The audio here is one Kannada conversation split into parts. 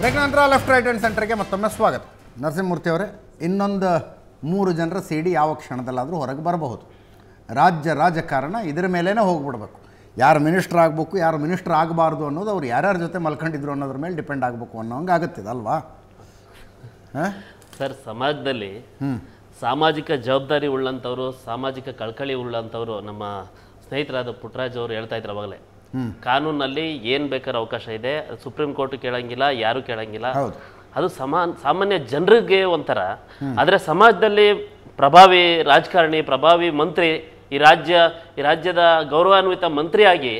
ಬ್ರೇಕ್ ನಂತರ ಲೆಫ್ಟ್ ರೈಟ್ ಆ್ಯಂಡ್ ಸೆಂಟರ್ಗೆ ಮತ್ತೊಮ್ಮೆ ಸ್ವಾಗತ. ನರಸಿಂಹಮೂರ್ತಿ ಅವರೇ, ಇನ್ನೊಂದು 3 ಜನರ ಸಿಡಿ ಯಾವ ಕ್ಷಣದಲ್ಲಾದರೂ ಹೊರಗೆ ಬರಬಹುದು. ರಾಜಕಾರಣ ಇದರ ಮೇಲೇ ಹೋಗ್ಬಿಡ್ಬೇಕು. ಯಾರು ಮಿನಿಸ್ಟರ್ ಆಗಬೇಕು, ಯಾರು ಮಿನಿಸ್ಟರ್ ಆಗಬಾರ್ದು ಅನ್ನೋದು ಅವ್ರು ಯಾರ್ಯಾರ ಜೊತೆ ಮಲ್ಕೊಂಡಿದ್ರು ಅನ್ನೋದ್ರ ಮೇಲೆ ಡಿಪೆಂಡ್ ಆಗಬೇಕು ಅನ್ನೋಂಗೆ ಆಗುತ್ತಿದೆ ಅಲ್ವಾ ಸರ್? ಸಮಾಜದಲ್ಲಿ ಸಾಮಾಜಿಕ ಜವಾಬ್ದಾರಿ ಉಳ್ಳಂಥವ್ರು, ಸಾಮಾಜಿಕ ಕಳಕಳಿ ಉಳ್ಳಂಥವ್ರು ನಮ್ಮ ಸ್ನೇಹಿತರಾದ ಪುಟ್ಟರಾಜ್ ಅವರು ಹೇಳ್ತಾ ಇದ್ರು ಅವಾಗಲೇ, ಕಾನೂನಲ್ಲಿ ಏನು ಬೇಕಾದ್ರೆ ಅವಕಾಶ ಇದೆ, ಸುಪ್ರೀಂ ಕೋರ್ಟ್ ಕೇಳಂಗಿಲ್ಲ, ಯಾರು ಕೇಳಂಗಿಲ್ಲ, ಅದು ಸಾಮಾನ್ಯ ಜನರಿಗೆ ಒಂಥರ. ಆದರೆ ಸಮಾಜದಲ್ಲಿ ಪ್ರಭಾವಿ ರಾಜಕಾರಣಿ, ಪ್ರಭಾವಿ ಮಂತ್ರಿ, ಈ ರಾಜ್ಯದ ಗೌರವಾನ್ವಿತ ಮಂತ್ರಿಯಾಗಿ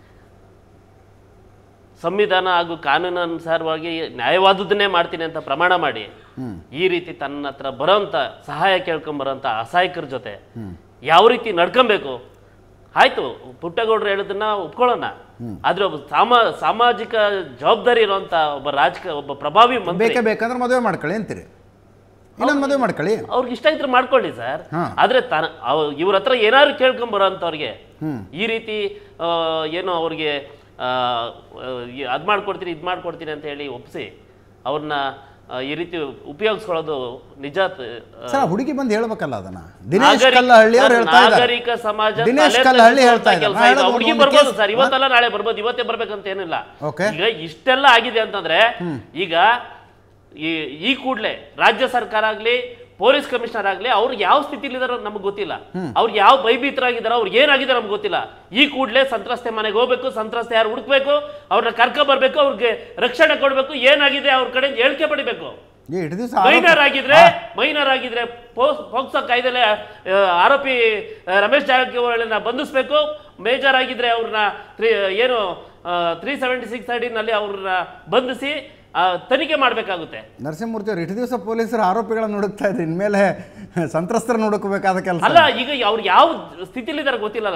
ಸಂವಿಧಾನ ಹಾಗೂ ಕಾನೂನಾನುಸಾರವಾಗಿ ನ್ಯಾಯವಾದದನ್ನೇ ಮಾಡ್ತೀನಿ ಅಂತ ಪ್ರಮಾಣ ಮಾಡಿ ಈ ರೀತಿ ತನ್ನ ಹತ್ರ ಬರೋಂಥ ಸಹಾಯ ಕೇಳ್ಕೊಂಬರೋಂಥ ಅಸಹಾಯಕರ ಜೊತೆ ಯಾವ ರೀತಿ ನಡ್ಕೊಬೇಕು? ಆಯ್ತು, ಪುಟ್ಟಗೌಡರು ಹೇಳೋದನ್ನ ಒಪ್ಕೊಳ್ಳೋಣ, ಆದ್ರೆ ಒಬ್ಬ ಸಾಮಾಜಿಕ ಜವಾಬ್ದಾರಿ ಇರುವಂತ ಒಬ್ಬ ಪ್ರಭಾವಿ ಮಂತ್ರಿ ಬೇಕಂದ್ರೆ ಮದುವೆ ಮಾಡ್ಕೊಳ್ಳಿ ಅಂತೀರಿ, ಇನ್ನೊಂದು ಮದುವೆ ಮಾಡ್ಕೊಳ್ಳಿ, ಅವ್ರಿಗೆ ಇಷ್ಟ ಇದ್ರೆ ಮಾಡ್ಕೊಳ್ಳಿ ಸರ್. ಆದ್ರೆ ಇವ್ರ ಹತ್ರ ಏನಾದ್ರು ಕೇಳ್ಕೊಂಬರೋಂಥವ್ರಿಗೆ ಈ ರೀತಿ ಏನೋ ಅವ್ರಿಗೆ ಅದ್ ಮಾಡ್ಕೊಡ್ತೀನಿ ಇದ್ ಮಾಡ್ಕೊಡ್ತೀನಿ ಅಂತ ಹೇಳಿ ಒಪ್ಪಿಸಿ ಅವ್ರನ್ನ ಈ ರೀತಿ ಉಪಯೋಗಿಸ್ಕೊಳ್ಳೋದು ನಿಜ. ಹುಡುಗಿ ಬಂದು ಹೇಳ್ಬೇಕಲ್ಲ ಅದನ್ನ. ದಿನೇಶ್ ಕಲ್ಲಹಳ್ಳಿ ಅವರು ಹೇಳ್ತಾ ಇದ್ದಾರೆ, ನಾಗರಿಕ ಸಮಾಜ ದಿನೇಶ್ ಕಲ್ಲಹಳ್ಳಿ ಹೇಳ್ತಾ ಇದ್ದಾರೆ, ಹುಡುಗಿ ಬರ್ಬೋದು ಸರ್, ಇವತ್ತೆಲ್ಲ ನಾಳೆ ಬರ್ಬೋದು, ಇವತ್ತೇ ಬರ್ಬೇಕಂತ ಏನಿಲ್ಲ. ಈಗ ಇಷ್ಟೆಲ್ಲ ಆಗಿದೆ ಅಂತಂದ್ರೆ ಈಗ ಈ ಕೂಡಲೇ ರಾಜ್ಯ ಸರ್ಕಾರ ಆಗ್ಲಿ, ಪೊಲೀಸ್ ಕಮಿಷನರ್ ಆಗ್ಲಿ, ಅವ್ರು ಯಾವ ಸ್ಥಿತಿಲಿ ಇದಾರೋ ನಮ್ಗೆ ಗೊತ್ತಿಲ್ಲ, ಅವ್ರಿಗೆ ಯಾವ ಭಯಭೀತರಾಗಿದಾರ, ಅವ್ರಿಗೆ ಏನಾಗಿದೆ ನಮ್ಗೆ ಗೊತ್ತಿಲ್ಲ. ಈ ಕೂಡಲೇ ಸಂತ್ರಸ್ತೆ ಮನೆಗೆ ಹೋಗ್ಬೇಕು, ಸಂತ್ರಸ್ತೆ ಯಾರು ಹುಡುಕ್ಬೇಕು, ಅವ್ರನ್ನ ಕರ್ಕ ಬರ್ಬೇಕು, ಅವ್ರಿಗೆ ರಕ್ಷಣೆ ಕೊಡ್ಬೇಕು, ಏನಾಗಿದೆ ಅವ್ರ ಕಡೆ ಹೇಳಿಕೆ ಪಡಿಬೇಕು. ಮೈನರ್ ಆಗಿದ್ರೆ ಪೋಕ್ಸೋ ಕಾಯ್ದೆಲೆ ಆರೋಪಿ ರಮೇಶ್ ಜಾರಕಿಹೊಳಿನ ಬಂಧಿಸ್ಬೇಕು. ಮೇಜರ್ ಆಗಿದ್ರೆ ಅವ್ರನ್ನ ಏನು 376 ಅಡಿನಲ್ಲಿ ಅವ್ರನ್ನ ಬಂಧಿಸಿ ತನಿಖೆ ಮಾಡಬೇಕಾಗುತ್ತೆ. ನರಸಿಂಹಮೂರ್ತಿ ಅವರು ಇಷ್ಟು ದಿವಸ ಪೊಲೀಸರು ಆರೋಪಿಗಳನ್ನು ಹುಡುಕ್ತಾ ಇದ್ರು, ಇನ್ಮೇಲೆ ಸಂತ್ರಸ್ತರನ್ನು ಹುಡುಕಬೇಕಾದ ಕೆಲಸ ಅಲ್ಲ. ಈಗ ಅವ್ರು ಯಾವ ಸ್ಥಿತಿಲಿ ಇದಾರೆ ಗೊತ್ತಿಲ್ಲ.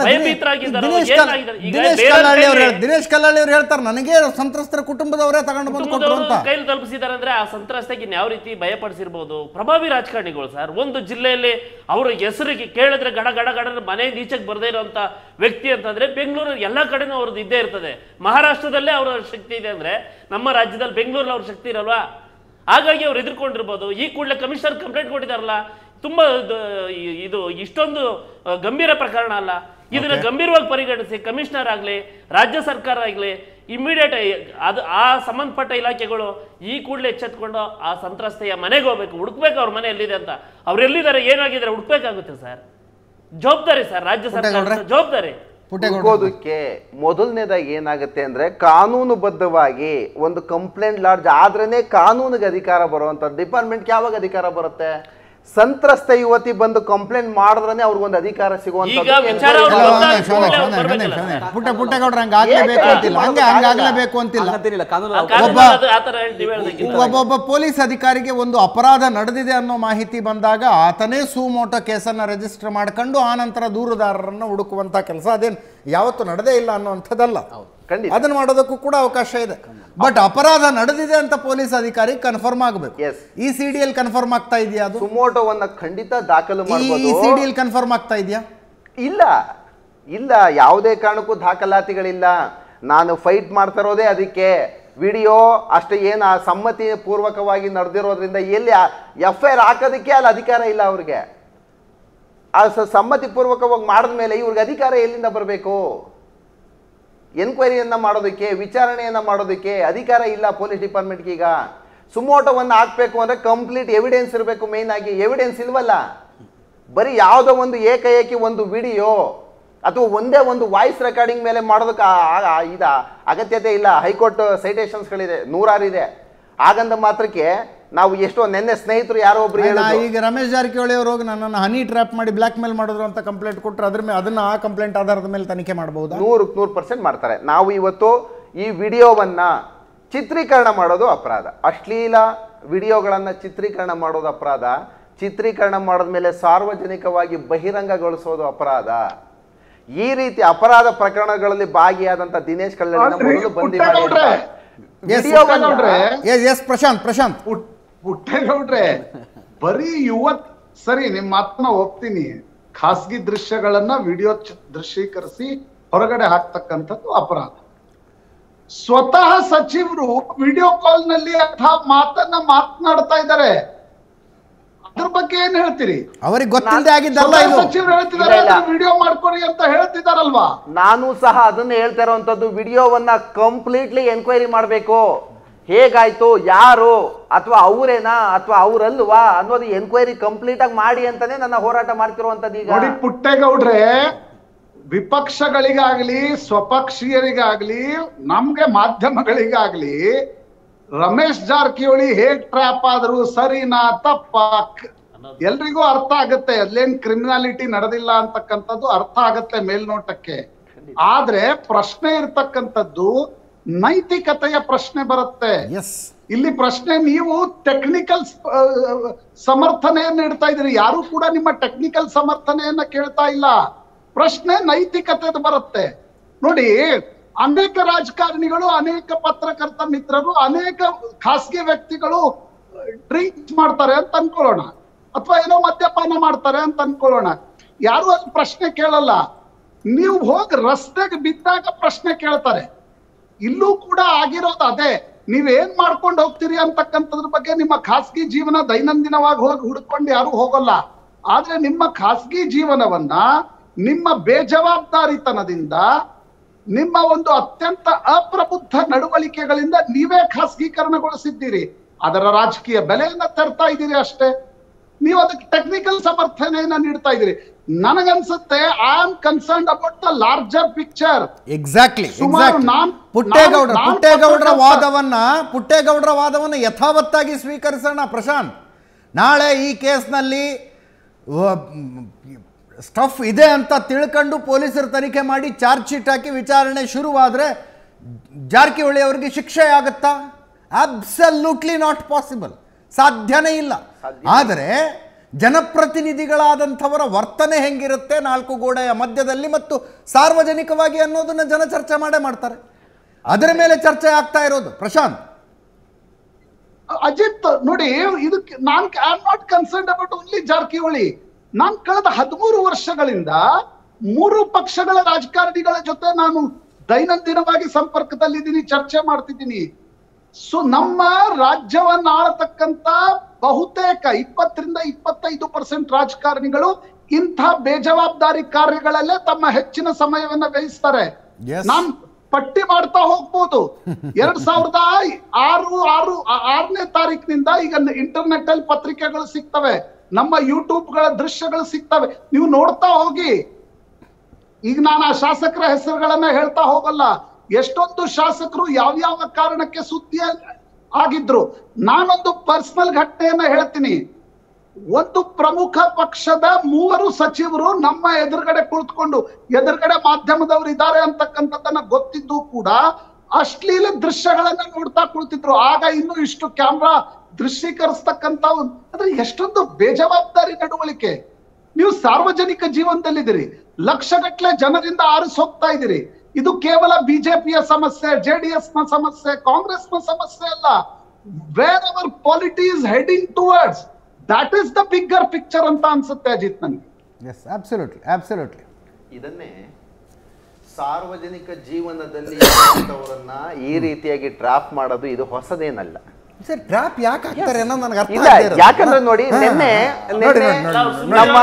ದಿನೇಶ್ ಕಲ್ಲಹಳ್ಳಿ ಅವರು ಹೇಳ್ತಾರೆ, ನನಗೆ ಸಂತ್ರಸ್ತರ ಕುಟುಂಬದವರೇ ತಗೊಂಡು ಬಂದು ಕೈಲಿ ತಲುಪಿಸಿದ್ದಾರೆ ಅಂದ್ರೆ ಆ ಸಂತ್ರಸ್ತೆಗೆ ಯಾವ ರೀತಿ ಭಯಪಡಿಸಿರ್ಬೋದು ಪ್ರಭಾವಿ ರಾಜಕಾರಣಿಗಳು ಸರ್. ಒಂದು ಜಿಲ್ಲೆಯಲ್ಲಿ ಅವ್ರ ಹೆಸರಿಗೆ ಕೇಳಿದ್ರೆ ಗಡ ಗಡ ಗಡ ಮನೆ ಈಚೆಗೆ ಬರದೇ ಇರುವಂತ ವ್ಯಕ್ತಿ ಅಂತಂದ್ರೆ ಬೆಂಗಳೂರು ಎಲ್ಲಾ ಕಡೆನೂ ಅವ್ರದ್ದು ಇದ್ದೇ ಇರ್ತದೆ. ಮಹಾರಾಷ್ಟ್ರದಲ್ಲೇ ಅವರ ಶಕ್ತಿ ಇದೆ ಅಂದ್ರೆ ನಮ್ಮ ರಾಜ್ಯದಲ್ಲಿ ಬೆಂಗಳೂರಲ್ಲಿ ಅವ್ರ ಶಕ್ತಿ ಇರಲ್ವಾ? ಹಾಗಾಗಿ ಅವ್ರು ಎದುರ್ಕೊಂಡಿರ್ಬೋದು. ಈ ಕೂಡಲೇ ಕಮಿಷನರ್ ಕಂಪ್ಲೇಂಟ್ ಕೊಟ್ಟಿದಾರಲ್ಲ, ತುಂಬಾ ಇದು ಇಷ್ಟೊಂದು ಗಂಭೀರ ಪ್ರಕರಣ ಅಲ್ಲ. ಇದನ್ನ ಗಂಭೀರವಾಗಿ ಪರಿಗಣಿಸಿ ಕಮಿಷನರ್ ಆಗ್ಲಿ, ರಾಜ್ಯ ಸರ್ಕಾರ ಆಗ್ಲಿ, ಇಮಿಡಿಯೇಟ್ ಆ ಸಂಬಂಧಪಟ್ಟ ಇಲಾಖೆಗಳು ಈ ಕೂಡಲೇ ಎಚ್ಚೆತ್ಕೊಂಡು ಆ ಸಂತ್ರಸ್ತೆಯ ಮನೆಗೆ ಹೋಗ್ಬೇಕು, ಹುಡುಕ್ಬೇಕು, ಅವ್ರ ಮನೆ ಎಲ್ಲಿದೆ ಅಂತ. ಅವ್ರು ಎಲ್ಲಿದ್ದಾರೆ, ಏನಾಗಿದ್ದಾರೆ ಹುಡುಕ್ಬೇಕಾಗುತ್ತೆ ಸರ್. ಜವಾಬ್ದಾರಿ ಸರ್, ರಾಜ್ಯ ಸರ್ಕಾರ ಜವಾಬ್ದಾರಿ. ಹುಡುಕೋದಕ್ಕೆ ಮೊದಲನೇದಾಗಿ ಏನಾಗುತ್ತೆ ಅಂದ್ರೆ ಕಾನೂನುಬದ್ಧವಾಗಿ ಒಂದು ಕಂಪ್ಲೇಂಟ್ ಲಾಡ್ಜ್ ಆದ್ರೇನೆ ಕಾನೂನಿಗೆ ಅಧಿಕಾರ ಬರುವಂತ. ಡಿಪಾರ್ಟ್ಮೆಂಟ್ಗೆ ಯಾವಾಗ ಅಧಿಕಾರ ಬರುತ್ತೆ? ಸಂತ್ರಸ್ತ ಯುವತಿ ಬಂದು ಕಂಪ್ಲೇಂಟ್ ಮಾಡಿದ್ರೆ ಅವ್ರಿಗೊಂದು ಅಧಿಕಾರ ಸಿಗುವಂತ. ಪುಟ್ಟಗೌಡ್ರ ಹಂಗಾಗ್ಲೇಬೇಕು ಅಂತಿಲ್ಲ. ಒಬ್ಬೊಬ್ಬ ಪೊಲೀಸ್ ಅಧಿಕಾರಿಗೆ ಒಂದು ಅಪರಾಧ ನಡೆದಿದೆ ಅನ್ನೋ ಮಾಹಿತಿ ಬಂದಾಗ ಆತನೇ ಸುಮೋಟೋ ಕೇಸನ್ನ ರಿಜಿಸ್ಟರ್ ಮಾಡ್ಕೊಂಡು ಆ ನಂತರ ದೂರುದಾರರನ್ನ ಹುಡುಕುವಂತ ಕೆಲಸ ಅದೇನು ಯಾವತ್ತು ನಡೆದೇ ಇಲ್ಲ ಅನ್ನುವಂಥದ್ದಲ್ಲ. ಅದನ್ನ ಮಾಡೋದಕ್ಕೂ ಕೂಡ ಅವಕಾಶ ಇದೆ. ಬಟ್ ಅಪರಾಧ ನಡೆದಿದೆ ಅಂತ ಪೊಲೀಸ್ ಅಧಿಕಾರಿ ಕನ್ಫರ್ಮ್ ಆಗಬೇಕು. ಈ ಸಿಡಿಎಲ್ ಕನ್ಫರ್ಮ್ ಆಗ್ತಾ ಇದೆಯಾ? ಅದು ಸುಮೋಟೋವನ್ನ ಖಂಡಿತ ದಾಖಲು ಮಾಡಬಹುದು. ಈ ಸಿಡಿಎಲ್ ಕನ್ಫರ್ಮ್ ಆಗ್ತಾ ಇದೆಯಾ? ಇಲ್ಲ, ಯಾವುದೇ ಕಾರಣಕ್ಕೂ ದಾಖಲಾತಿಗಳಿಲ್ಲ. ನಾನು ಫೈಟ್ ಮಾಡ್ತಾ ಇರೋದೇ ಅದಕ್ಕೆ. ವಿಡಿಯೋ ಅಷ್ಟೇ ಏನು ಸಮ್ಮತಿ ಪೂರ್ವಕವಾಗಿ ನಡೆದಿರೋದ್ರಿಂದ ಎಲ್ಲಿ FIR ಹಾಕೋದಕ್ಕೆ ಅಲ್ಲಿ ಅಧಿಕಾರ ಇಲ್ಲ ಅವ್ರಿಗೆ. ಆ ಸಮ್ಮತಿ ಪೂರ್ವಕವಾಗಿ ಮಾಡಿದ್ಮೇಲೆ ಇವ್ರಿಗೆ ಅಧಿಕಾರ ಎಲ್ಲಿಂದ ಬರಬೇಕು? ಎನ್ಕ್ವೈರಿಯನ್ನ ಮಾಡೋದಕ್ಕೆ, ವಿಚಾರಣೆಯನ್ನ ಮಾಡೋದಕ್ಕೆ ಅಧಿಕಾರ ಇಲ್ಲ ಪೊಲೀಸ್ ಡಿಪಾರ್ಟ್ಮೆಂಟ್ಗೆ. ಈಗ ಸುಮೋಟೋವನ್ನು ಹಾಕ್ಬೇಕು ಅಂದ್ರೆ ಕಂಪ್ಲೀಟ್ ಎವಿಡೆನ್ಸ್ ಇರಬೇಕು. ಮೇನ್ ಆಗಿ ಎವಿಡೆನ್ಸ್ ಇಲ್ವಲ್ಲ. ಬರೀ ಯಾವುದೋ ಒಂದು ಏಕಾಏಕಿ ಒಂದು ವಿಡಿಯೋ ಅಥವಾ ಒಂದೇ ಒಂದು ವಾಯ್ಸ್ ರೆಕಾರ್ಡಿಂಗ್ ಮೇಲೆ ಮಾಡೋದಕ್ಕೆ ಇದು ಅಗತ್ಯತೆ ಇಲ್ಲ. ಹೈಕೋರ್ಟ್ ಸೈಟೇಷನ್ಸ್ಗಳಿದೆ, 106 ಇದೆ. ಹಾಗಂದ ಮಾತ್ರಕ್ಕೆ ನಾವು ಎಷ್ಟೋ ನೆನ್ನೆ ಸ್ನೇಹಿತರು ಯಾರೋ ಒಬ್ರು ಈಗ ರಮೇಶ್ ಜಾರಕಿಹೊಳಿ ಅವರು ಹೋಗಿ ನನ್ನನ್ನು ಹನಿ ಟ್ರ್ಯಾಪ್ ಮಾಡಿ ಬ್ಲಾಕ್ ಮೇಲ್ ಮಾಡಿದ್ರು ಅಂತ ಕಂಪ್ಲೇಂಟ್ ಕೊಟ್ಟರೆ ಅದನ್ನ ಆ ಕಂಪ್ಲೇಂಟ್ ಆಧಾರದ ಮೇಲೆ ತನಿಖೆ ಮಾಡಬಹುದು. 100% ಮಾಡ್ತಾರೆ. ನಾವು ಇವತ್ತು ಈ ವಿಡಿಯೋವನ್ನ ಚಿತ್ರೀಕರಣ ಮಾಡೋದು ಅಪರಾಧ. ಅಶ್ಲೀಲ ವಿಡಿಯೋಗಳನ್ನ ಚಿತ್ರೀಕರಣ ಮಾಡೋದು ಅಪರಾಧ. ಚಿತ್ರೀಕರಣ ಮಾಡಿದ್ಮೇಲೆ ಸಾರ್ವಜನಿಕವಾಗಿ ಬಹಿರಂಗಗೊಳಿಸೋದು ಅಪರಾಧ. ಈ ರೀತಿ ಅಪರಾಧ ಪ್ರಕರಣಗಳಲ್ಲಿ ಭಾಗಿಯಾದಂತ ದಿನೇಶ್ ಕಲ್ಲಹಳ್ಳಿ ಮೊದಲು ಬಂದಿ ಮಾಡಿದ್ದಾರೆ. ಪ್ರಶಾಂತ್ ಪುಟ್ಟೇಗೌಡ್ರೆ, ಬರೀ ಸರಿ ನಿಮ್ಮ ಮಾತನ್ನ ಒಪ್ತೀನಿ. ಖಾಸಗಿ ದೃಶ್ಯಗಳನ್ನ ವಿಡಿಯೋ ದೃಶ್ಯೀಕರಿಸಿ ಹೊರಗಡೆ ಹಾಕ್ತಕ್ಕಂಥದ್ದು ಅಪರಾಧ. ಸ್ವತಃ ಸಚಿವರು ವಿಡಿಯೋ ಕಾಲ್ ನಲ್ಲಿ ಅಂತಹ ಮಾತನ್ನ ಮಾತನಾಡ್ತಾ ಇದ್ದಾರೆ. ಅದ್ರ ಬಗ್ಗೆ ಏನ್ ಹೇಳ್ತೀರಿ? ಅವರಿಗೆ ಗೊತ್ತಿಲ್ಲದೆ ಆಗಿದ್ದಲ್ಲ ಸ್ವತಃ ಇದು. ಸಚಿವರು ಹೇಳ್ತಿದ್ದಾರೆ ವಿಡಿಯೋ ಮಾಡ್ಕೊಡಿ ಅಂತ ಹೇಳ್ತಿದಾರಲ್ವಾ? ನಾನು ಸಹ ಅದನ್ನ ಹೇಳ್ತಾ ಇರುವಂತದ್ದು, ವಿಡಿಯೋವನ್ನ ಕಂಪ್ಲೀಟ್ಲಿ ಎನ್ಕ್ವೈರಿ ಮಾಡಬೇಕು. ಹೇಗಾಯ್ತು, ಯಾರು, ಅಥವಾ ಅವರೇನಾ ಅಥವಾ ಅವರಲ್ವಾ ಅನ್ನೋದು ಎನ್ಕ್ವೈರಿ ಕಂಪ್ಲೀಟ್ ಆಗಿ ಮಾಡಿ ಅಂತಾನೆ ನನ್ನ ಹೋರಾಟ ಮಾಡ್ತಿರುವಂತದ್ದು. ಈಗ ನೋಡಿ ಪುಟ್ಟೇಗೌಡ್ರೆ, ವಿಪಕ್ಷಗಳಿಗಾಗ್ಲಿ ಸ್ವಪಕ್ಷೀಯರಿಗಾಗ್ಲಿ ನಮ್ಗೆ ಮಾಧ್ಯಮಗಳಿಗಾಗ್ಲಿ ರಮೇಶ್ ಜಾರಕಿಹೊಳಿ ಹೇಗ್ ಟ್ರ್ಯಾಪ್ ಆದ್ರು ಸರಿನಾ ತಪ್ಪ ಎಲ್ರಿಗೂ ಅರ್ಥ ಆಗತ್ತೆ. ಅಲ್ಲೇನ್ ಕ್ರಿಮಿನಾಲಿಟಿ ನಡೆದಿಲ್ಲ ಅಂತಕ್ಕಂಥದ್ದು ಅರ್ಥ ಆಗತ್ತೆ ಮೇಲ್ನೋಟಕ್ಕೆ. ಆದ್ರೆ ಪ್ರಶ್ನೆ ಇರ್ತಕ್ಕಂಥದ್ದು ನೈತಿಕತೆಯ ಪ್ರಶ್ನೆ ಬರುತ್ತೆ. ಇಲ್ಲಿ ಪ್ರಶ್ನೆ, ನೀವು ಟೆಕ್ನಿಕಲ್ ಸಮರ್ಥನೆಯನ್ನು ನೀಡ್ತಾ ಇದ್ದೀರಿ, ಯಾರು ಕೂಡ ನಿಮ್ಮ ಟೆಕ್ನಿಕಲ್ ಸಮರ್ಥನೆಯನ್ನ ಕೇಳ್ತಾ ಇಲ್ಲ. ಪ್ರಶ್ನೆ ನೈತಿಕತೆ ಬರುತ್ತೆ. ನೋಡಿ, ಅನೇಕ ರಾಜಕಾರಣಿಗಳು, ಅನೇಕ ಪತ್ರಕರ್ತ ಮಿತ್ರರು, ಅನೇಕ ಖಾಸಗಿ ವ್ಯಕ್ತಿಗಳು ಡ್ರಿಂಕ್ ಮಾಡ್ತಾರೆ ಅಂತ ಅನ್ಕೊಳ್ಳೋಣ, ಅಥವಾ ಏನೋ ಮದ್ಯಪಾನ ಮಾಡ್ತಾರೆ ಅಂತ ಅನ್ಕೊಳ್ಳೋಣ. ಯಾರು ಅದು ಪ್ರಶ್ನೆ ಕೇಳಲ್ಲ. ನೀವು ಹೋಗಿ ರಸ್ತೆಗೆ ಬಿದ್ದಾಗ ಪ್ರಶ್ನೆ ಕೇಳ್ತಾರೆ. ಇಲ್ಲೂ ಕೂಡ ಆಗಿರೋದು ಅದೇ. ನೀವೇನ್ ಮಾಡ್ಕೊಂಡು ಹೋಗ್ತೀರಿ ಅಂತಕ್ಕಂಥದ್ರ ಬಗ್ಗೆ ನಿಮ್ಮ ಖಾಸಗಿ ಜೀವನ ದೈನಂದಿನವಾಗಿ ಹೋಗಿ ಹುಡ್ಕೊಂಡು ಯಾರು ಹೋಗಲ್ಲ. ಆದ್ರೆ ನಿಮ್ಮ ಖಾಸಗಿ ಜೀವನವನ್ನ ನಿಮ್ಮ ಬೇಜವಾಬ್ದಾರಿತನದಿಂದ, ನಿಮ್ಮ ಒಂದು ಅತ್ಯಂತ ಅಪ್ರಬುದ್ಧ ನಡವಳಿಕೆಗಳಿಂದ ನೀವೇ ಖಾಸಗೀಕರಣಗೊಳಿಸಿದ್ದೀರಿ. ಅದರ ರಾಜಕೀಯ ಬೆಲೆಯನ್ನ ತರ್ತಾ ಇದ್ದೀರಿ ಅಷ್ಟೇ. ನೀವು ಅದಕ್ಕೆ ಟೆಕ್ನಿಕಲ್ ಸಮರ್ಥನೆಯನ್ನ ನೀಡ್ತಾ ಇದ್ದೀರಿ. ನನಗನ್ಸುತ್ತೆ I am concerned about the larger picture. Exactly. ಪುಟ್ಟೇಗೌಡರ ವಾದವನ್ನ ಯಥಾವತ್ತಾಗಿ ಸ್ವೀಕರಿಸೋಣ ಪ್ರಶಾಂತ್. ನಾಳೆ ಈ ಕೇಸ್ನಲ್ಲಿ ಸ್ಟಫ್ ಇದೆ ಅಂತ ತಿಳ್ಕೊಂಡು ಪೊಲೀಸರು ತನಿಖೆ ಮಾಡಿ ಚಾರ್ಜ್ ಶೀಟ್ ಹಾಕಿ ವಿಚಾರಣೆ ಶುರುವಾದರೆ ಜಾರಕಿಹೊಳಿ ಅವರಿಗೆ ಶಿಕ್ಷೆ ಆಗುತ್ತಾ? Absolutely not possible. ಸಾಧ್ಯನೇ ಇಲ್ಲ. ಆದರೆ ಜನಪ್ರತಿನಿಧಿಗಳಾದಂಥವರ ವರ್ತನೆ ಹೆಂಗಿರುತ್ತೆ 4 ಗೋಡೆಯ ಮಧ್ಯದಲ್ಲಿ ಮತ್ತು ಸಾರ್ವಜನಿಕವಾಗಿ ಅನ್ನೋದನ್ನ ಜನ ಚರ್ಚೆ ಮಾಡೇ ಮಾಡ್ತಾರೆ. ಅದರ ಮೇಲೆ ಚರ್ಚೆ ಆಗ್ತಾ ಇರೋದು ಪ್ರಶಾಂತ್. ಅಜಿತ್ ನೋಡಿ, ಇದಕ್ಕೆ ನಾನ್ I am not concerned about only Jarkiholi. ನಾನು ಕಳೆದ 13 ವರ್ಷಗಳಿಂದ 3 ಪಕ್ಷಗಳ ರಾಜಕಾರಣಿಗಳ ಜೊತೆ ನಾನು ದೈನಂದಿನವಾಗಿ ಸಂಪರ್ಕದಲ್ಲಿದ್ದೀನಿ, ಚರ್ಚೆ ಮಾಡ್ತಿದ್ದೀನಿ. ಸೊ ನಮ್ಮ ರಾಜ್ಯವನ್ನ ಆಳತಕ್ಕಂತ ಬಹುತೇಕ 20 ರಿಂದ 25% ರಾಜಕಾರಣಿಗಳು ಇಂಥ ಬೇಜವಾಬ್ದಾರಿ ಕಾರ್ಯಗಳಲ್ಲೇ ತಮ್ಮ ಹೆಚ್ಚಿನ ಸಮಯವನ್ನ ವ್ಯಯಿಸ್ತಾರೆ. ನಾನ್ ಪಟ್ಟಿ ಮಾಡ್ತಾ ಹೋಗ್ಬೋದು. 2006ನೇ ತಾರೀಕಿನಿಂದ ಈಗ ಇಂಟರ್ನೆಟ್ ಅಲ್ಲಿ ಪತ್ರಿಕೆಗಳು ಸಿಗ್ತವೆ, ನಮ್ಮ ಯೂಟ್ಯೂಬ್ ಗಳ ದೃಶ್ಯಗಳು ಸಿಗ್ತವೆ, ನೀವು ನೋಡ್ತಾ ಹೋಗಿ. ಈಗ ನಾನು ಆ ಶಾಸಕರ ಹೆಸರುಗಳನ್ನ ಹೇಳ್ತಾ ಹೋಗಲ್ಲ. ಎಷ್ಟೊಂದು ಶಾಸಕರು ಯಾವ್ಯಾವ ಕಾರಣಕ್ಕೆ ಸುದ್ದಿ ಆಗಿದ್ರು. ನಾನೊಂದು ಪರ್ಸನಲ್ ಘಟನೆಯನ್ನ ಹೇಳ್ತೀನಿ. ಒಂದು ಪ್ರಮುಖ ಪಕ್ಷದ 3 ಸಚಿವರು ನಮ್ಮ ಎದುರುಗಡೆ ಕುಳಿತುಕೊಂಡು, ಎದುರುಗಡೆ ಮಾಧ್ಯಮದವರು ಇದ್ದಾರೆ ಅಂತಕ್ಕಂಥದ್ದನ್ನ ಗೊತ್ತಿದ್ದು ಕೂಡ ಅಶ್ಲೀಲ ದೃಶ್ಯಗಳನ್ನ ನೋಡ್ತಾ ಕುಳಿತಿದ್ರು. ಆಗ ಇನ್ನು ಇಷ್ಟು ಕ್ಯಾಮ್ರಾ ದೃಶ್ಯೀಕರಿಸ್ತಕ್ಕಂಥ ಅಂದ್ರೆ ಎಷ್ಟೊಂದು ಬೇಜವಾಬ್ದಾರಿ ನಡವಳಿಕೆ. ನೀವು ಸಾರ್ವಜನಿಕ ಜೀವನದಲ್ಲಿದ್ದೀರಿ, ಲಕ್ಷಗಟ್ಟಲೆ ಜನರಿಂದ ಆರಿಸಿ ಹೋಗ್ತಾ ಇದ್ದೀರಿ. ಇದು ಕೇವಲ ಬಿಜೆಪಿಯ ಸಮಸ್ಯೆ, ಜೆಡಿಎಸ್ ನ ಸಮಸ್ಯೆ, ಕಾಂಗ್ರೆಸ್ ನ ಸಮಸ್ಯೆ ಅಲ್ಲ. Where our polity is heading towards, that is the bigger picture ಅಂತ ಅನ್ಸುತ್ತೆ ಅಜಿತ್ ನನಗೆ. Yes, absolutely absolutely. ಇದನ್ನೇ ಸಾರ್ವಜನಿಕ ಜೀವನದಲ್ಲಿ ಅವರನ್ನ ಈ ರೀತಿಯಾಗಿ ಟ್ರಾಪ್ ಮಾಡೋದು ಇದು ಹೊಸದೇನಲ್ಲ. ಸರ್, ಟ್ರಾಪ್ ಯಾಕೆ ಹಾಕ್ತಾರೆ ಅನ್ನೋದು ನನಗೆ ಅರ್ಥ ಇಲ್ಲ. ಆಗ್ತಾ ಇರೋದು. ಯಾಕಂದ್ರೆ ನೋಡಿ, ನಿನ್ನೆ ನಮ್ಮ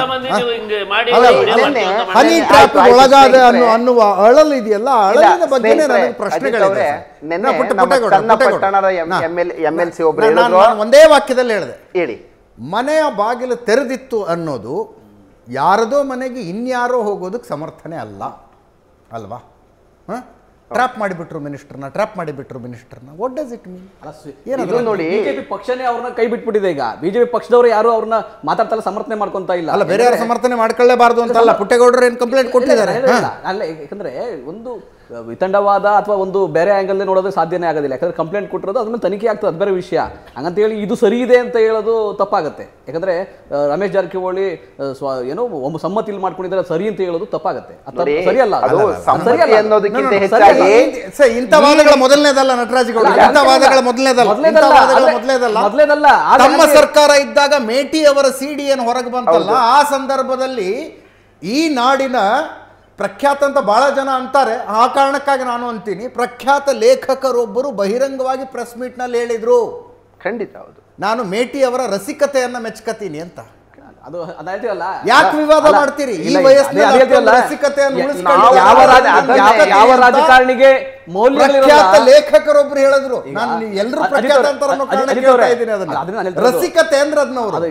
ಹನಿ ಟ್ರಾಪ್ ಒಳಗಾದ ಅನ್ನುವ ಅಳಲು ಇದೆಯಲ್ಲ, ಅಳಲಿನ ಬಗ್ಗೆ ನನಗೆ ಪ್ರಶ್ನೆಗಳಿವೆ. ಚನ್ನಪಟ್ಟಣದ MLC ಒಬ್ರು ಒಂದೇ ವಾಕ್ಯದಲ್ಲಿ ಹೇಳಿದೆ, ಹೇಳಿ, ಮನೆಯ ಬಾಗಿಲು ತೆರೆದಿತ್ತು ಅನ್ನೋದು ಯಾರದೋ ಮನೆಗೆ ಇನ್ಯಾರೋ ಹೋಗೋದಕ್ಕೆ ಸಮರ್ಥನೆ ಅಲ್ಲ ಅಲ್ವಾ? ಟ್ರಾಪ್ ಮಾಡಿಬಿಟ್ರು ಮಿನಿಸ್ಟರ್ನ, ವಾಟ್ ಡಸ್ ಇಟ್ ಮೀನ್? ಇದು ನೋಡಿ, ಬಿಜೆಪಿ ಪಕ್ಷನೇ ಅವ್ರನ್ನ ಕೈ ಬಿಟ್ಬಿಟ್ಟಿದೆ. ಈಗ ಬಿಜೆಪಿ ಪಕ್ಷದವರು ಯಾರು ಅವ್ರನ್ನ ಮಾತಾಡ್ತಲ್ಲ, ಸಮರ್ಥನೆ ಮಾಡ್ಕೊಂತ ಇಲ್ಲ. ಅಲ್ಲ, ಬೇರೆ ಯಾರು ಸಮರ್ಥನೆ ಮಾಡ್ಕೊಳ್ಳೇಬಾರ್ದು ಅಂತಲ್ಲ. ಪುಟ್ಟೇಗೌಡರು ಏನು ಕಂಪ್ಲೇಂಟ್ ಕೊಟ್ಟಿದ್ದಾರೆ ಅಲ್ಲ. ಯಾಕಂದ್ರೆ ಒಂದು ವಿತಂಡವಾದ ಅಥವಾ ಒಂದು ಬೇರೆ ಆಂಗಲ್ ನೋಡೋದು ಸಾಧ್ಯನೇ ಆಗೋದಿಲ್ಲ. ಯಾಕಂದ್ರೆ ಕಂಪ್ಲೇಂಟ್ ಕೊಟ್ಟಿರೋದು ಅದ್ರ ಮೇಲೆ ತನಿಖೆ ಆಗ್ತದೆ, ಅದು ಬೇರೆ ವಿಷಯ. ಹಂಗಂತ ಹೇಳಿ ಇದು ಸರಿ ಇದೆ ಅಂತ ಹೇಳೋದು ತಪ್ಪಾಗತ್ತೆ. ಯಾಕಂದ್ರೆ ರಮೇಶ್ ಜಾರಕಿಹೊಳಿ ಏನೋ ಒಂದು ಸಮ್ಮತಿ ಇಲ್ಲಿ ಮಾಡ್ಕೊಂಡಿದ್ದಾರೆ, ಸರಿ ಅಂತ ಹೇಳೋದು ತಪ್ಪಾಗತ್ತೆ. ಸರಿ ಅಲ್ಲ, ಇಂಥ ವಾದಗಳ ಮೊದಲನೇದಲ್ಲ ನಟರಾಜಗೌಡ, ಇಂಥ ವಾದಗಳ ಮೊದಲನೇದಲ್ಲ. ತಮ್ಮ ಸರ್ಕಾರ ಇದ್ದಾಗ ಮೇಟಿ ಅವರ ಸಿಡಿ ಏನು ಹೊರಗೆ ಬಂತಲ್ಲ, ಆ ಸಂದರ್ಭದಲ್ಲಿ ಈ ನಾಡಿನ ಪ್ರಖ್ಯಾತ ಅಂತ ಬಹಳ ಜನ ಅಂತಾರೆ, ಆ ಕಾರಣಕ್ಕಾಗಿ ನಾನು ಅಂತೀನಿ, ಪ್ರಖ್ಯಾತ ಲೇಖಕರೊಬ್ಬರು ಬಹಿರಂಗವಾಗಿ ಪ್ರೆಸ್ ಮೀಟ್ನಲ್ಲಿ ಹೇಳಿದ್ರು, ಖಂಡಿತ ಹೌದು, ನಾನು ಮೇಟಿ ಅವರ ರಸಿಕತೆಯನ್ನ ಮೆಚ್ಕತೀನಿ ಅಂತ. ಅದು ಹೇಳ್ತೀವಲ್ಲ, ಯಾಕೆ ವಿವಾದ ಮಾಡ್ತೀರಿ? ಈ ವಯಸ್ಸಿನಲ್ಲಿ ರಸಿಕತೆಯನ್ನು ಉಳಿಸ್ಕೊಳ್ಳಿ. ಯಾವ ರಾಜಕಾರಣಿಗೆ ಪ್ರಖ್ಯಾತ ಲೇಖಕರೊಬ್ರು ಹೇಳಿದ್ರು, ನಾನು ಎಲ್ಲರೂ ಪ್ರಖ್ಯಾತ ಅಂತ ಅನ್ನೋ ಕಾರಣಕ್ಕೆ ಹೇಳ್ತಾ ಇದ್ದೀನಿ ಅದನ್ನ. ರಸಿಕತೆ ಅಂದ್ರೆ ಅದನ್ನವರು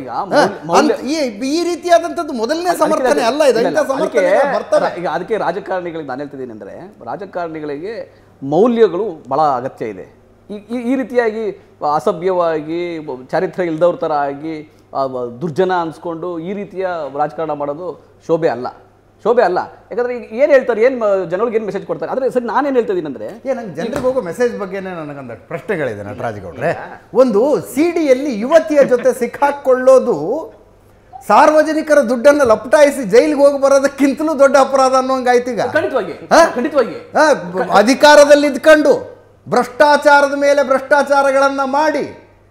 ಈ ರೀತಿಯಾದಂಥದ್ದು ಮೊದಲನೇ ಸಮರ್ಥನೆ ಅಲ್ಲ, ಇದು ಇಂಥ ಸಮರ್ಥನೆ ಬರ್ತದೆ. ಈಗ ಅದಕ್ಕೆ ರಾಜಕಾರಣಿಗಳಿಗೆ ನಾನು ಹೇಳ್ತಿದ್ದೀನಿ ಅಂದ್ರೆ, ರಾಜಕಾರಣಿಗಳಿಗೆ ಮೌಲ್ಯಗಳು ಬಹಳ ಅಗತ್ಯ ಇದೆ. ಈ ರೀತಿಯಾಗಿ ಅಸಭ್ಯವಾಗಿ ಚಾರಿತ್ರ್ಯ ಇಲ್ದವ್ರ ಥರ ಆಗಿ ದುರ್ಜನ ಅನ್ಸ್ಕೊಂಡು ಈ ರೀತಿಯ ರಾಜಕಾರಣ ಮಾಡೋದು ಶೋಭೆ ಅಲ್ಲ. ಯಾಕಂದ್ರೆ ಈಗ ಏನು ಹೇಳ್ತಾರೆ, ಏನು ಜನಗಳಿಗೆ ಏನು ಮೆಸೇಜ್ ಕೊಡ್ತಾರೆ. ಆದರೆ ಸರಿ, ನಾನೇನು ಹೇಳ್ತಾ ಇದ್ದೀನಿ ಅಂದರೆ, ನಂಗೆ ಜನರಿಗೆ ಹೋಗೋ ಮೆಸೇಜ್ ಬಗ್ಗೆನೇ ನನಗೊಂದು ಪ್ರಶ್ನೆಗಳಿದೆ ನಟರಾಜ್ ಗೌಡ್ರೆ. ಒಂದು ಸಿಡಿಯಲ್ಲಿ ಯುವತಿಯ ಜೊತೆ ಸಿಕ್ಕಾಕೊಳ್ಳೋದು ಸಾರ್ವಜನಿಕರ ದುಡ್ಡನ್ನು ಲಪಟಾಯಿಸಿ ಜೈಲಿಗೆ ಹೋಗಿ ಬರೋದಕ್ಕಿಂತಲೂ ದೊಡ್ಡ ಅಪರಾಧ ಅನ್ನೋಂಗಾಯ್ತು. ಈಗ ಖಂಡಿತವಾಗಿ ಅಧಿಕಾರದಲ್ಲಿ ಇದ್ಕೊಂಡು ಭ್ರಷ್ಟಾಚಾರದ ಮೇಲೆ ಭ್ರಷ್ಟಾಚಾರಗಳನ್ನ ಮಾಡಿ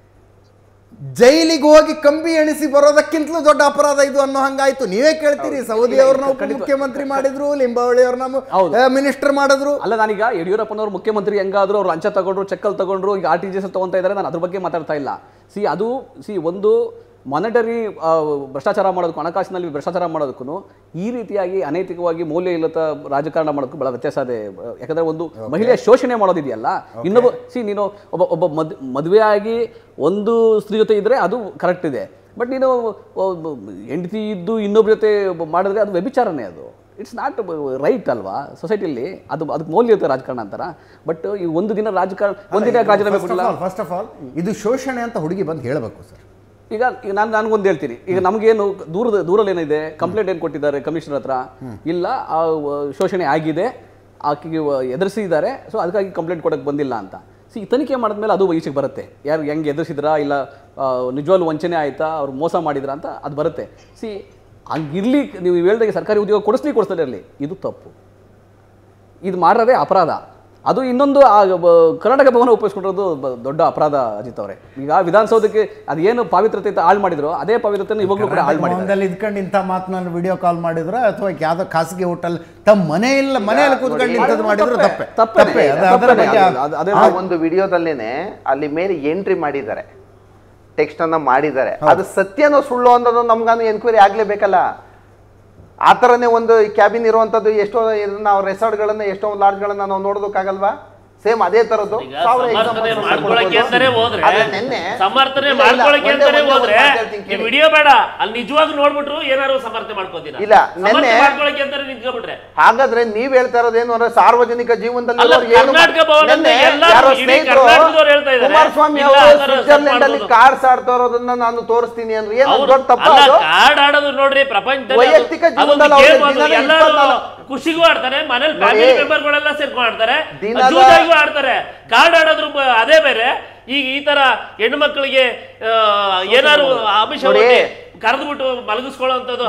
ಜೈಲಿಗೆ ಹೋಗಿ ಕಂಬಿ ಎಣಿಸಿ ಬರೋದಕ್ಕಿಂತಲೂ ದೊಡ್ಡ ಅಪರಾಧ ಇದು ಅನ್ನೋ ಹಂಗಾಯ್ತು. ನೀವೇ ಕೇಳ್ತೀರಿ, ಸೌದಿ ಅವ್ರನ್ನ ಮುಖ್ಯಮಂತ್ರಿ ಮಾಡಿದ್ರು, ಲಿಂಬಾವಳಿ ಅವ್ರನ್ನ ಮಿನಿಸ್ಟರ್ ಮಾಡಿದ್ರು. ಅಲ್ಲ, ನಾನೀಗ ಯಡಿಯೂರಪ್ಪನವರು ಮುಖ್ಯಮಂತ್ರಿ ಹೆಂಗಾದ್ರು, ಅವ್ರು ಲಂಚ ತಗೊಂಡ್ರು, ಚೆಕ್ಕಲ್ ತಗೊಂಡ್ರು, ಈಗ RTGS ತಗೊಂತ ಇದ್ದಾರೆ, ನಾನು ಅದ್ರ ಬಗ್ಗೆ ಮಾತಾಡ್ತಾ ಇಲ್ಲ. ಒಂದು ಮಾನಿಟರಿ ಭ್ರಷ್ಟಾಚಾರ ಮಾಡೋದಕ್ಕೂ, ಹಣಕಾಸಿನಲ್ಲಿ ಭ್ರಷ್ಟಾಚಾರ ಮಾಡೋದಕ್ಕೂ ಈ ರೀತಿಯಾಗಿ ಅನೈತಿಕವಾಗಿ ಮೌಲ್ಯ ಇಲ್ಲದ ರಾಜಕಾರಣ ಮಾಡೋದಕ್ಕೂ ಬಹಳ ವ್ಯತ್ಯಾಸ ಇದೆ. ಯಾಕಂದರೆ ಒಂದು ಮಹಿಳೆಯ ಶೋಷಣೆ ಮಾಡೋದಿದೆಯಲ್ಲ, ಇನ್ನೊಬ್ಬ ನೀನು ಒಬ್ಬ ಮದುವೆ ಆಗಿ ಒಂದು ಸ್ತ್ರೀ ಜೊತೆ ಇದ್ದರೆ ಅದು ಕರೆಕ್ಟ್ ಇದೆ, ಬಟ್ ನೀನು ಹೆಂಡತಿ ಇದ್ದು ಇನ್ನೊಬ್ಬರ ಜೊತೆ ಮಾಡಿದ್ರೆ ಅದು ವ್ಯಭಿಚಾರನೇ. ಅದು ಇಟ್ಸ್ ನಾಟ್ ರೈಟ್ ಅಲ್ವಾ ಸೊಸೈಟಿಯಲ್ಲಿ? ಅದಕ್ಕೆ ಮೌಲ್ಯ ಇರುತ್ತೆ ರಾಜಕಾರಣ ಅಂತಾರ. ಬಟ್ ಈ ಒಂದು ದಿನ ರಾಜಕಾರಣ, ಒಂದಿನ ರಾಜೀನಾಮೆ ಕೊಡಲ್ಲ. ಫಸ್ಟ್ ಆಫ್ ಆಲ್ ಇದು ಶೋಷಣೆ ಅಂತ ಹುಡುಗಿ ಬಂದು ಹೇಳಬೇಕು ಸರ್. ಈಗ ನನಗೊಂದು ಹೇಳ್ತೀನಿ, ಈಗ ನಮಗೇನು ದೂರಲ್ಲಿ ಏನಿದೆ, ಕಂಪ್ಲೇಂಟ್ ಏನು ಕೊಟ್ಟಿದ್ದಾರೆ ಕಮಿಷನರ್ ಹತ್ರ, ಇಲ್ಲ ಶೋಷಣೆ ಆಗಿದೆ, ಆಕೆಗೆ ಎದುರಿಸಿದ್ದಾರೆ, ಸೊ ಅದಕ್ಕಾಗಿ ಕಂಪ್ಲೇಂಟ್ ಕೊಡೋಕ್ಕೆ ಬಂದಿಲ್ಲ ಅಂತ. ತನಿಖೆ ಮಾಡಿದ್ಮೇಲೆ ಅದು ಈಚೆಗೆ ಬರುತ್ತೆ, ಯಾರು ಹೆಂಗೆ ಎದುರಿಸಿದ್ರಾ, ಇಲ್ಲ ನಿಜವಾಗ್ಲೂ ವಂಚನೆ ಆಯಿತಾ, ಅವ್ರು ಮೋಸ ಮಾಡಿದ್ರಾ ಅಂತ ಅದು ಬರುತ್ತೆ. ಹಂಗಿರ್ಲಿ, ನೀವು ಹೇಳ್ದಾಗೆ ಸರ್ಕಾರಿ ಉದ್ಯೋಗ ಕೊಡಿಸ್ತಾರೆ ಇರಲಿ, ಇದು ತಪ್ಪು, ಇದು ಮಾಡಿರೋದೇ ಅಪರಾಧ. ಅದು ಇನ್ನೊಂದು ಕರ್ನಾಟಕ ಭವನ ಉಪಯೋಗಿಸ್ಕೊಂಡಿರೋದು ದೊಡ್ಡ ಅಪರಾಧ ಅಜಿತ್ ಅವರೇ. ಈಗ ವಿಧಾನಸೌಧಕ್ಕೆ ಅದೇನು ಪಾವಿತ್ರತೆ ಹಾಳು ಮಾಡಿದ್ರು, ಅದೇ ಪಾವಿತ್ರತೆ ಇವಾಗಲೂ ಕೂಡ ಹಾಳು ಮಾಡಿದ್ದಾರೆ. ಇದ್ಕೊಂಡು ಇಂಥ ಮಾತನಾಡಿ ವಿಡಿಯೋ ಕಾಲ್ ಮಾಡಿದ್ರು, ಅಥವಾ ಯಾವುದೋ ಖಾಸಗಿ ಹೋಟೆಲ್ ತಮ್ಮ ಮನೆಯಲ್ಲಿ ಕೂತ್ಕೊಂಡು ಇಂಥದ್ದು ಮಾಡಿದ್ರು ತಪ್ಪೇ. ಒಂದು ವಿಡಿಯೋದಲ್ಲೇನೆ ಅಲ್ಲಿ ಮೇಲೆ ಎಂಟ್ರಿ ಮಾಡಿದ್ದಾರೆ, ಟೆಕ್ಸ್ಟ್ ಅನ್ನ ಮಾಡಿದ್ದಾರೆ, ಅದು ಸತ್ಯನೋ ಸುಳ್ಳು ಅನ್ನೋದು ನಮ್ಗಾನು ಎನ್ಕ್ವೈರಿ ಆಗ್ಲೇಬೇಕಲ್ಲ. ಆ ಥರನೇ ಒಂದು ಕ್ಯಾಬಿನ್ ಇರುವಂಥದ್ದು ಎಷ್ಟೋ ನಾವು ರೆಸಾರ್ಟ್ಗಳನ್ನ, ಎಷ್ಟೋ ಲಾಡ್ಜ್ಗಳನ್ನ ನಾವು ನೋಡೋದಕ್ಕಾಗಲ್ವಾ? ಸೇಮ್ ಅದೇ ತರದ್ದು ವಿಡಿಯೋ ಬೇಡ, ಅಲ್ಲಿ ನಿಜವಾಗಿ ನೋಡ್ಬಿಟ್ರು ಏನಾರು ಸಮರ್ಥನೆ ಮಾಡ್ಕೋತೀರಾ? ಇಲ್ಲ, ನಿನ್ನೆ ಹಾಗಾದ್ರೆ ನೀವ್ ಹೇಳ್ತಾ ಇರೋದೇನು ಅಂದ್ರೆ ಸಾರ್ವಜನಿಕ ಜೀವನದಲ್ಲಿ ಕುಮಾರಸ್ವಾಮಿ ಅವರು ಸ್ವಿಟ್ಜರ್ಲೆಂಡ್ ಅಲ್ಲಿ ಕಾರ್ಡ್ಸ್ ಆಡ್ತಾ ಇರೋದನ್ನ ನಾನು ತೋರಿಸ್ತೀನಿ ಅಂದ್ರೆ ಏನು ದೊಡ್ಡ ತಪ್ಪ? ಕಾರ್ಡ್ ಆಡೋದು ನೋಡ್ರಿ, ಪ್ರಪಂಚದಲ್ಲಿ ವೈಯಕ್ತಿಕ ಜೀವನದಲ್ಲಿ ಖುಷಿಗೂ ಆಡ್ತಾರೆ, ಮನೇಲಿ ಫ್ಯಾಮಿಲಿ ಮೆಂಬರ್ ಗಳೆಲ್ಲ ಸೇರ್ಕೊಂಡು ಆಡ್ತಾರೆ, ಆಡ್ತಾರೆ. ಕಾರ್ಡ್ ಆಡೋದ್ರ ಅದೇ ಬೇರೆ. ಈಗ ಈ ತರ ಹೆಣ್ಣು ಮಕ್ಕಳಿಗೆ ಏನಾರು ಆಮಿಷ ಕರೆದ್ಬಿಟ್ಟು ಮಲಗಿಸ್ಕೊಳ್ಳುವಂಥದ್ದು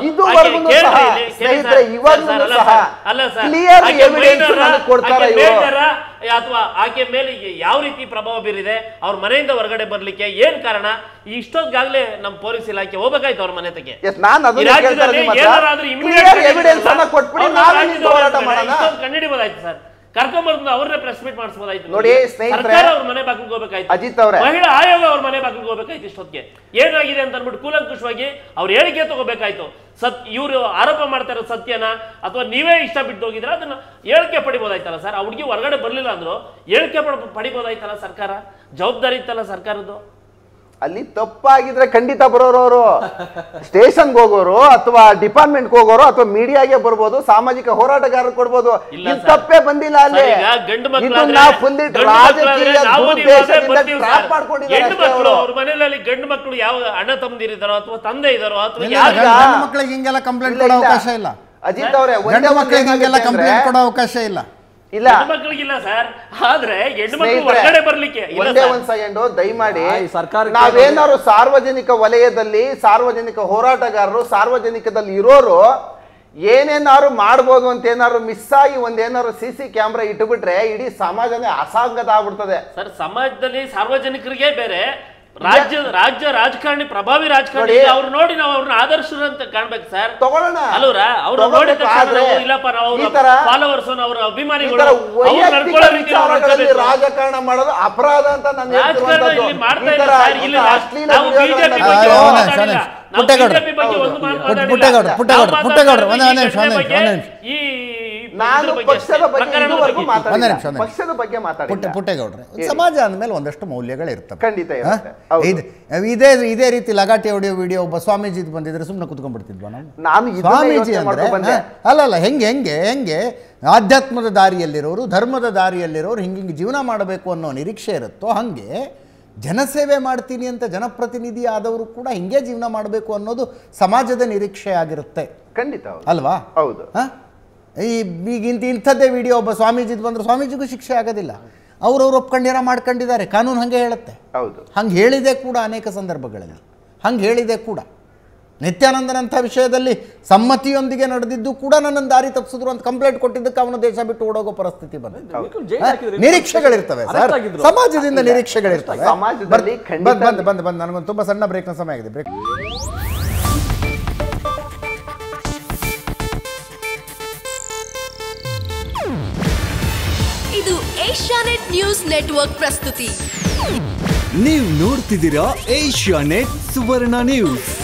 ಅಥವಾ ಆಕೆ ಮೇಲೆ ಯಾವ ರೀತಿ ಪ್ರಭಾವ ಬೀರಿದೆ, ಅವ್ರ ಮನೆಯಿಂದ ಹೊರಗಡೆ ಬರ್ಲಿಕ್ಕೆ ಏನ್ ಕಾರಣ, ಇಷ್ಟೊತ್ತಾಗ್ಲೇ ನಮ್ ಪೊಲೀಸ್ ಇಲಾಖೆ ಹೋಗ್ಬೇಕಾಯ್ತು ಅವ್ರ ಮನೆ ತಗೆ. ಕಂಡಿಡಿಬೋದಾಯ್ತು ಸರ್, ಕರ್ಕೊಂಡ್ಬಂದು ಅವ್ರನ್ನೇ ಪ್ರೆಸ್ ಮೀಟ್ ಮಾಡಿಸಬಹುದಾಯ್ತು. ನೋಡಿ ಸ್ನೇಹಿತರೆ, ಅವ್ರ ಮನೆ ಬಾಗಿಲಿಗೆ ಹೋಗ್ಬೇಕಾಯ್ತು, ಅಜಿತ್ ಅವರೇ, ಮಹಿಳಾ ಆಯೋಗ ಅವ್ರ ಮನೆ ಬಾಗಿಲಿಗೆ ಹೋಗ್ಬೇಕಾಯ್ತು. ಇಷ್ಟೊತ್ತಿಗೆ ಏನಾಗಿದೆ ಅಂತ ಅನ್ಬಿಟ್ಟು ಕೂಲಂಕುಷವಾಗಿ ಅವ್ರ ಹೇಳಿಕೆ ತಗೋಬೇಕಾಯ್ತು. ಇವ್ರು ಆರೋಪ ಮಾಡ್ತಾ ಇರೋ ಸತ್ಯನ ಅಥವಾ ನೀವೇ ಇಷ್ಟ ಬಿಟ್ಟು ಹೋಗಿದ್ರೆ ಅದನ್ನ ಹೇಳಿಕೆ ಪಡಿಬೋದಾಯ್ತಲ್ಲ ಸರ್. ಆ ಹುಡುಗಿ ಹೊರಗಡೆ ಬರ್ಲಿಲ್ಲ ಅಂದ್ರು ಹೇಳಿಕೆ ಪಡಿಬೋದಾಯ್ತಲ್ಲ ಸರ್ಕಾರ, ಜವಾಬ್ದಾರಿ ಇತ್ತಲ್ಲ ಸರ್ಕಾರದ್ದು. ಅಲ್ಲಿ ತಪ್ಪಾಗಿದ್ರೆ ಖಂಡಿತ ಬರೋರು, ಅವರು ಸ್ಟೇಷನ್ಗೆ ಹೋಗೋರು ಅಥವಾ ಡಿಪಾರ್ಟ್ಮೆಂಟ್ಗೆ ಹೋಗೋರು ಅಥವಾ ಮೀಡಿಯಾಗೆ ಬರ್ಬೋದು, ಸಾಮಾಜಿಕ ಹೋರಾಟಗಾರರು ಕೊಡ್ಬೋದು. ತಪ್ಪೇ ಬಂದಿಲ್ಲ ಅಲ್ಲಿ. ಅವ್ರ ಮನೆಯಲ್ಲಿ ಗಂಡು ಮಕ್ಕಳು ಯಾವ ಅಣ್ಣ ತಮ್ಮದಿರಿದಾರೋ ಅಥವಾ ತಂದೆ ಇದಾರೋ ಅಥವಾ ಮಕ್ಕಳಿಗೆ ಹಿಂಗೆಲ್ಲ ಕಂಪ್ಲೇಂಟ್ ಕೊಡೋ ಅವಕಾಶ ಇಲ್ಲ. ಅಜಿತ್ ಅವರೇ, ಗಂಡು ಮಕ್ಕಳಿಗೆ ಹಿಂಗೆಲ್ಲ ಕಂಪ್ಲೇಂಟ್ ಕೊಡೋ ಅವಕಾಶ ಇಲ್ಲ. ಇಲ್ಲ, ಮಕ್ಕಳಿಗಿಲ್ಲ ಸರ್. ಆದ್ರೆ ಹೆಣ್ಣು ಮಕ್ಕಳು ಹೊರಗಡೆ ಬರ್ಲಿಕ್ಕೆ ಒಂದ್ ಸೆಕೆಂಡ್ ದಯಮಾಡಿ, ನಾವೇನಾದ್ರು ಸಾರ್ವಜನಿಕ ವಲಯದಲ್ಲಿ ಸಾರ್ವಜನಿಕ ಹೋರಾಟಗಾರರು ಸಾರ್ವಜನಿಕದಲ್ಲಿ ಇರೋರು ಏನೇನಾದ್ರು ಮಾಡ್ಬೋದು ಅಂತ ಏನಾದ್ರು ಮಿಸ್ ಆಗಿ ಒಂದೇನಾದ್ರು CC ಕ್ಯಾಮ್ರಾ ಇಟ್ಟುಬಿಟ್ರೆ ಇಡೀ ಸಮಾಜನೇ ಅಸಾಂಗತ ಆಗ್ಬಿಡ್ತದೆ ಸರ್. ಸಮಾಜದಲ್ಲಿ ಸಾರ್ವಜನಿಕರಿಗೆ ಬೇರೆ, ರಾಜ್ಯ ರಾಜಕಾರಣಿ ಪ್ರಭಾವಿ ರಾಜಕಾರಣಿ ಅವ್ರು ನೋಡಿ ನಾವು ಅವ್ರನ್ನ ಆದರ್ಶರು ಅಂತ ಕಾಣ್ಬೇಕು ಸರ್. ತಗೊಳ್ಳೋಣ ಅಲ್ವರ ಅವ್ರು ನೋಡಿದ ತಕ್ಷಣ ಇಲ್ಲಪ್ಪ ನಾವು ಫಾಲೋವರ್ಸ್ ಅವರ ಅಭಿಮಾನಿಗಳು ರಾಜಕಾರಣ ಮಾಡೋದು ಅಪರಾಧ ಅಂತ ನಾನು ರಾಜಕಾರಣ ಇಲ್ಲಿ ಮಾಡ್ತಾ ಇದ್ದಾರೆ ಸರ್. ಇಲ್ಲಿ ನಾವು ಬಿಜೆಪಿ ಬಗ್ಗೆ ಮಾತಾಡಿಲ್ಲ, ನಾವು ಬಿಜೆಪಿ ಬಗ್ಗೆ ಒಂದು ಮಾತು ಮಾತಾಡಿಲ್ಲ. ಈ ನಾನು ಪಕ್ಷದ ಬಗ್ಗೆ ಮಾತಾಡಿಲ್ಲ. ಪುಟ್ಟೇಗೌಡ್ರೆ, ಸಮಾಜ ಅಂದಮೇಲೆ ಒಂದಷ್ಟು ಮೌಲ್ಯಗಳು ಇರ್ತವೆ. ಖಂಡಿತ ಇದೇ ರೀತಿ ಲಗಾಟಿ ಹೊಡೆಯೋ ವಿಡಿಯೋ ಒಬ್ಬ ಸ್ವಾಮೀಜಿ ಬಂದಿದ್ರೆ ಸುಮ್ಮನೆ ಕುತ್ಕೊಂಡ್ಬಿಡ್ತಿದ್ವಾ ನಾವು? ನಾನು ಸ್ವಾಮೀಜಿ ಅಂದ್ರೆ ಅಲ್ಲ ಹೆಂಗೆ ಆಧ್ಯಾತ್ಮದ ದಾರಿಯಲ್ಲಿರೋರು, ಧರ್ಮದ ದಾರಿಯಲ್ಲಿರೋರು ಹಿಂಗೆ ಜೀವನ ಮಾಡಬೇಕು ಅನ್ನೋ ನಿರೀಕ್ಷೆ ಇರುತ್ತೋ ಹಂಗೆ ಜನಸೇವೆ ಮಾಡ್ತೀನಿ ಅಂತ ಜನಪ್ರತಿನಿಧಿ ಆದವರು ಕೂಡ ಹಿಂಗೆ ಜೀವನ ಮಾಡಬೇಕು ಅನ್ನೋದು ಸಮಾಜದ ನಿರೀಕ್ಷೆ ಆಗಿರುತ್ತೆ. ಖಂಡಿತ ಅಲ್ವಾ? ಹೌದು. ಈಗ ಇಂಥದ್ದೇ ವಿಡಿಯೋ ಒಬ್ಬ ಸ್ವಾಮೀಜಿ ಬಂದ್ರೆ ಸ್ವಾಮೀಜಿಗೂ ಶಿಕ್ಷೆ ಆಗೋದಿಲ್ಲ. ಅವ್ರವ್ರು ಒಪ್ಕೊಂಡಿರೋ ಮಾಡ್ಕೊಂಡಿದ್ದಾರೆ, ಕಾನೂನು ಹಂಗೆ ಹೇಳುತ್ತೆ. ಹೌದು, ಹಂಗೆ ಹೇಳಿದೆ ಕೂಡ ಅನೇಕ ಸಂದರ್ಭಗಳಲ್ಲಿ. ಹಂಗೆ ಹೇಳಿದೆ ಕೂಡ ನಿತ್ಯಾನಂದನಂಥ ವಿಷಯದಲ್ಲಿ ಸಮ್ಮತಿಯೊಂದಿಗೆ ನಡೆದಿದ್ದು ಕೂಡ ನನ್ನನ್ನು ದಾರಿ ತಪ್ಪಿಸಿದ್ರು ಅಂತ ಕಂಪ್ಲೇಂಟ್ ಕೊಟ್ಟಿದ್ದಕ್ಕೆ ಅವನು ದೇಶ ಬಿಟ್ಟು ಓಡೋಗೋ ಪರಿಸ್ಥಿತಿ ಬಂದಿದೆ. ನಿರೀಕ್ಷೆಗಳಿರ್ತವೆ ಸರ್, ಸಮಾಜದಿಂದ ನಿರೀಕ್ಷೆಗಳಿರ್ತವೆ. ಬಂದು ನನಗೊಂದು ತುಂಬ ಸಣ್ಣ ಬ್ರೇಕ್ನ ಸಮಯ ಆಗಿದೆ. ಬ್ರೇಕ್. ಇದು ಏಷ್ಯಾನೆಟ್ ನ್ಯೂಸ್ ನೆಟ್ವರ್ಕ್ ಪ್ರಸ್ತುತಿ. ನೀವು ನೋಡ್ತಿದ್ದೀರಾ ಏಷ್ಯಾನೆಟ್ ಸುವರ್ಣ ನ್ಯೂಸ್.